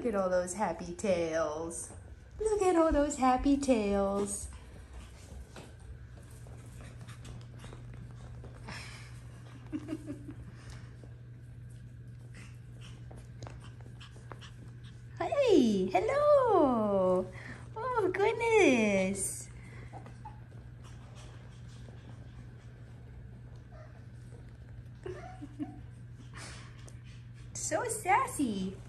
Look at all those happy tails. Look at all those happy tails. Hey, hello. Oh, goodness. So sassy.